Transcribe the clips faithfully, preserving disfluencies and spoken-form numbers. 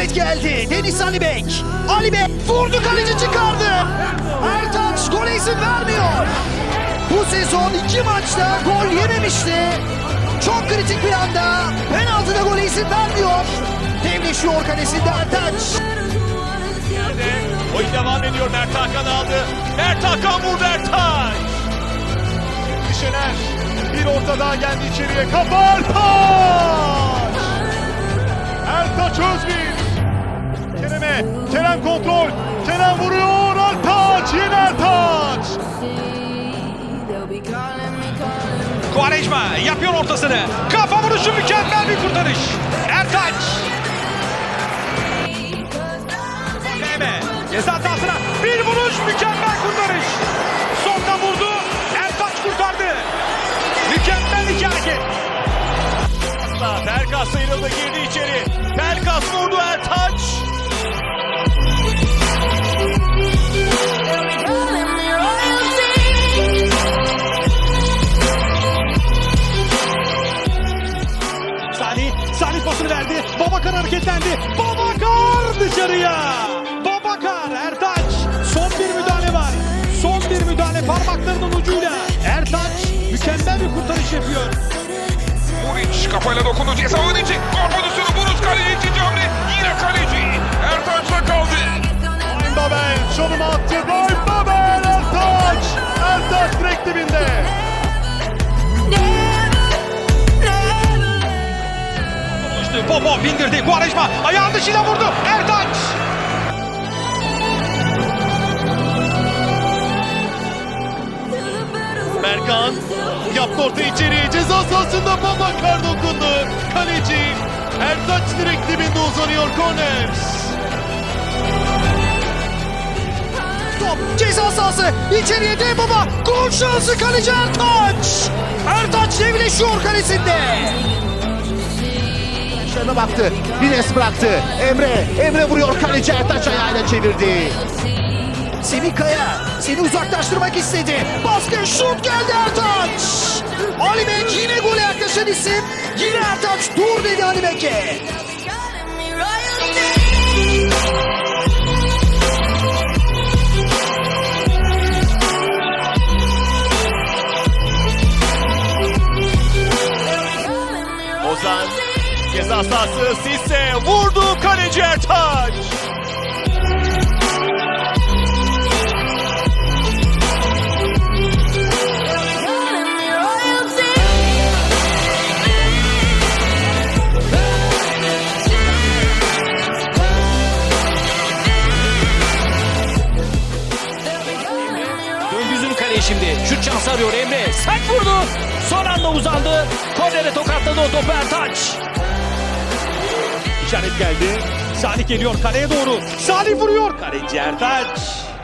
İsabet geldi. Deniz Alibek. Alibek vurdu, kaleci çıkardı. Ertaç gole izin vermiyor. Bu sezon iki maçta gol yememişti. Çok kritik bir anda penaltıda gole izin vermiyor. Devleşiyor kalesinde Ertaç. Oyun devam ediyor. Mert Hakan aldı. Mert Hakan vurdu, Ertaç. Şener bir orta daha geldi içeriye. Kafa Ertaç. Ertaç Özbil. Kerem'e. Kerem kontrol. Kerem vuruyor. Ertaç. Yine Ertaç. Quaresma yapıyor ortasını. Kafa vuruşu, mükemmel bir kurtarış. Ertaç. Mehmet ceza sahasına bir vuruş, mükemmel kurtarış. Sonda vurdu. Ertaç kurtardı. Mükemmel iki hareket. Pelkas sıyrıldı, girdi içeri. Pelkas vurdu, Ertaç. Salih, Salih pasını verdi. Babakar hareketlendi. Babakar dışarıya. Babakar, Ertaç. Son bir müdahale var. Son bir müdahale parmaklarının ucuyla. Ertaç mükemmel bir kurtarış yapıyor. Muriç kafayla dokundu, ceza ödeyecek. Gol pozisyonu, Buruz kaleci, ikinci hamle. Yine kaleci. Ertaç'la kaldı. Brahim Babel çalıma attı. Brahim Babel, Ertaç. Ertaç direkt dibinde. Popo bindirdi. Quaresma ayağın dışıyla vurdu. Ertaç. Berkan yaptı orta içeriye. Ceza sahasında Babakar dokundu. Kaleci Ertaç direkt dibinde uzanıyor. Korner. Top ceza sahası, içeriye de baba. Gol şansı, kaleci Ertaç. Ertaç devleşiyor kalesinde. Şöyle baktı. Bines bıraktı. Emre. Emre vuruyor, kaleci Ertaç ayağıyla çevirdi. Semih Kaya seni uzaklaştırmak istedi. Baskın şut geldi Ertaç. Alibek yine gole yaklaşan isim. Yine Ertaç, dur dedi Alibek'e. Ozan ceza sahası, Sisse vurdu, kaleci Ertaç. Dön yüzünü kaleye şimdi. Şut şansı arıyor Emre. Sert vurdu. Son anda uzandı. Kornere tokatladı o topu Ertaç. İşaret geldi. Salih geliyor kaleye doğru. Salih vuruyor. Kaleci Ertaç.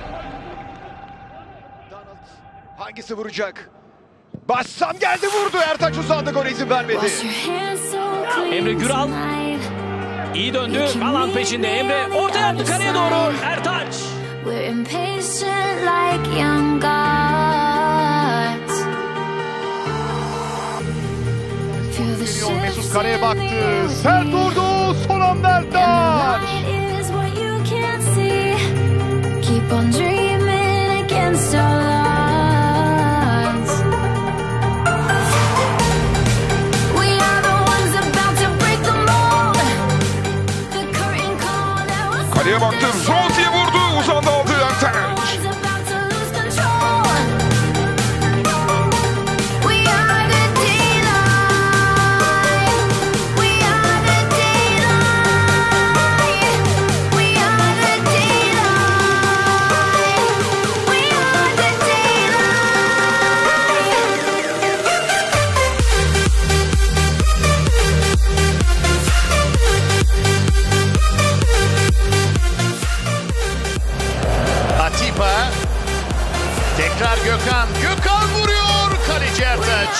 Hangisi vuracak? Bassam geldi, vurdu. Ertaç uzandı, gol izin vermedi. Emre Güral iyi döndü. Alan peşinde Emre. Orta yaptı kaleye doğru. Ertaç. Mesut kaleye baktı. Sert vurdu. Son anda Ertaç. Kaleye baktı, Zonzi'ye vurdu. Uzandı, aldı Ertaç. Tekrar Gökhan. Gökhan vuruyor, kaleci Ertaç.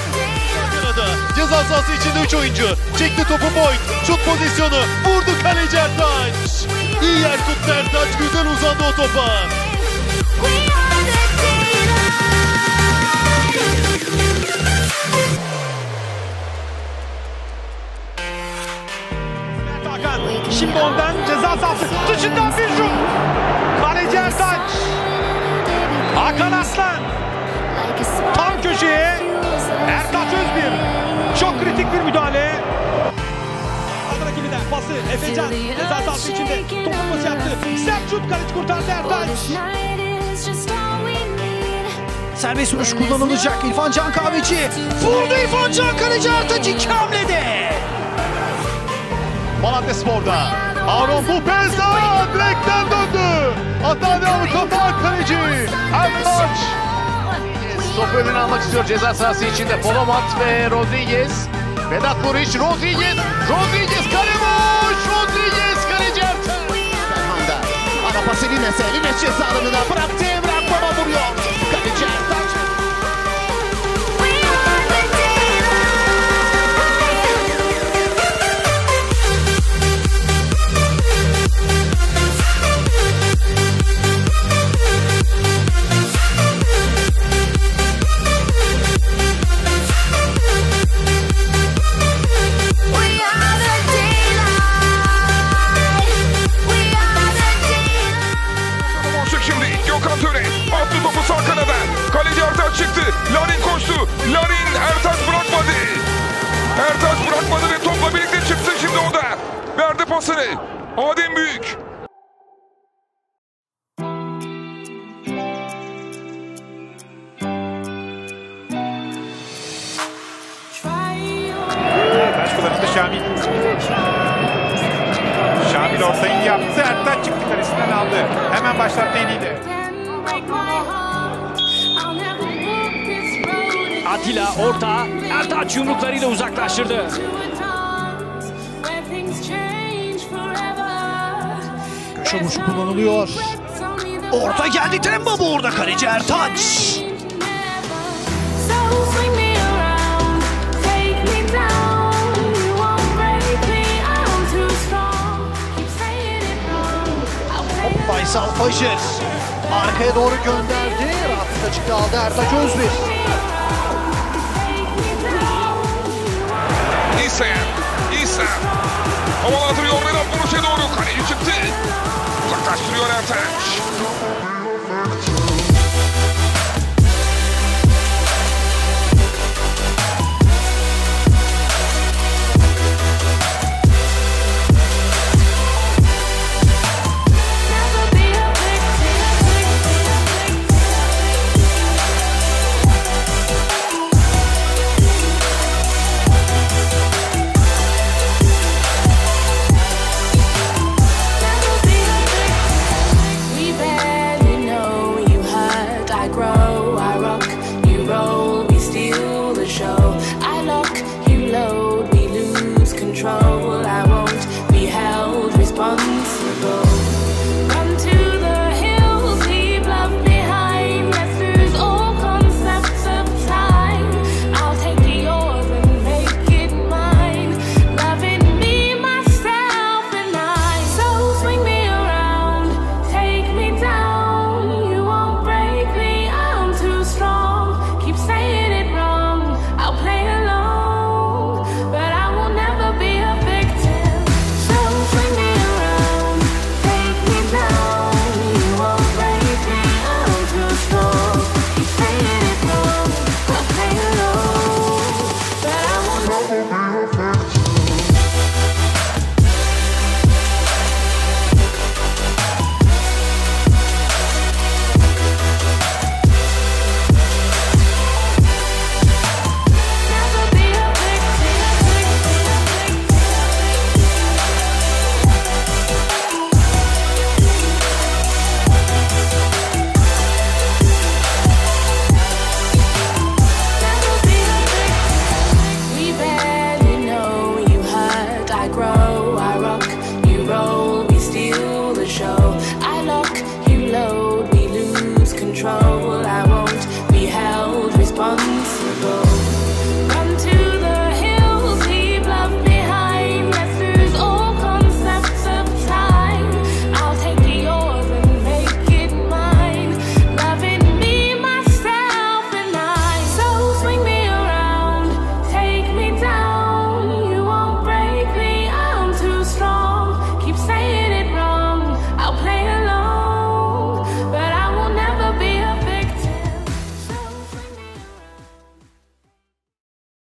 Ceza sahası içinde üç oyuncu. Çekti topu Boyd. Şut pozisyonu. Vurdu, kaleci Ertaç. İyi yer tuttu Ertaç. Güzel uzandı o topa. Şimdi ondan ceza sahası dışından bir şut. Kaleci Ertaç. Hakan Aslan. Tam köşeye. Ertaç Özbir. Çok kritik bir müdahale. Aldı rakibinden pası. Efecan ceza sahası içinde. Topu pas yaptı. Sert şut, kaleci kurtardı Ertaç. Serbest vuruş kullanılacak. İrfan Can Kahveci. Vurdu İrfan Can, kaleci Ertaç iki hamlede. Malatya Spor'da. Aaron Bupeza direkten döndü. Hata devamı kapan kaleci Ertaç. Topu önüne almak istiyor ceza sahası içinde. Polomat ve Rodriguez. Vedat Muriç, Rodriguez. Rodriguez kale boş. Rodriguez kaleci Ertaç. Belhanda. Ara pas Elinez'e. Elinez ceza alanına bıraktı. Emrah Baba vuruyor. Kaleci Ertaç. Attı topu sağ kanada. Kaleci Ertaç çıktı. Larin koştu. Larin Ertaç bırakmadı. Ertaç bırakmadı ve topla birlikte çıktı şimdi o da. Verdi pasını. Adem Büyük. Ertaç kullanıldı Şamil. Şamil ortayı yaptı. Ertaç çıktı kalesinden aldı. Hemen başlattı en iyi de. Atilla orta, Ertaç yumruklarıyla uzaklaştırdı. Köşe vuruşu kullanılıyor. Orta geldi, Temba bu orada, kaleci Ertaç. Faysal Fajr arkaya doğru gönderdi. Rahatlıkla çıktı, aldı Ertaç Özbir. İsa, İsa. Havalandırıyor Vedat Muriç'e doğru. Kaleci çıktı. Uzaklaştırıyor Ertaç.